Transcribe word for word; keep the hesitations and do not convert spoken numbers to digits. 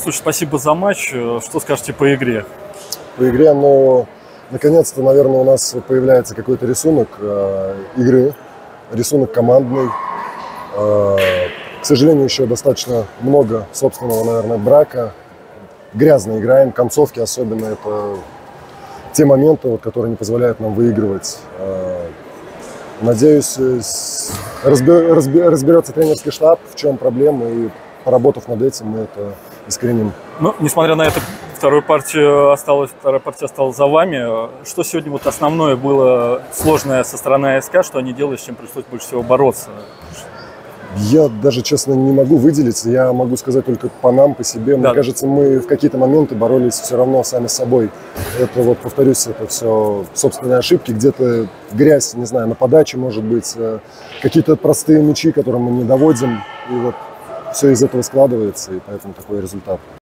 Слушай, спасибо за матч. Что скажете по игре? По игре, но наконец-то, наверное, у нас появляется какой-то рисунок э, игры, рисунок командный. Э, к сожалению, еще достаточно много собственного, наверное, брака. Грязно играем, концовки особенно, это те моменты, вот, которые не позволяют нам выигрывать. Э, надеюсь, разбер, разбер, разберется тренерский штаб, в чем проблема, и поработав над этим, мы это искореним. Ну, несмотря на это, вторая партия осталась, вторая партия осталась за вами. Что сегодня вот основное было сложное со стороны АСК, что они делали, с чем пришлось больше всего бороться? Я даже, честно, не могу выделить. Я могу сказать только по нам, по себе. Мне да. кажется, мы в какие-то моменты боролись все равно сами с собой. Это вот, повторюсь, это все собственные ошибки. Где-то грязь, не знаю, на подаче, может быть, какие-то простые мячи, которые мы не доводим. И вот все из этого складывается, и поэтому такой результат.